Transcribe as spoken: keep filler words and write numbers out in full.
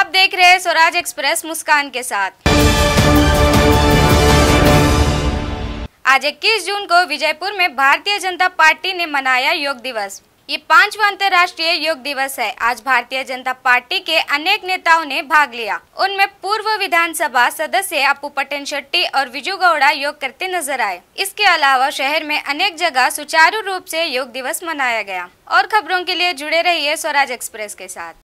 आप देख रहे हैं स्वराज एक्सप्रेस मुस्कान के साथ। आज इक्कीस जून को विजयपुर में भारतीय जनता पार्टी ने मनाया योग दिवस। ये पांचवा अंतर्राष्ट्रीय योग दिवस है। आज भारतीय जनता पार्टी के अनेक नेताओं ने भाग लिया। उनमें पूर्व विधानसभा सदस्य अपू पटेल शेट्टी और विजू गौड़ा योग करते नजर आए। इसके अलावा शहर में अनेक जगह सुचारू रूप से योग दिवस मनाया गया। और खबरों के लिए जुड़े रहिए स्वराज एक्सप्रेस के साथ।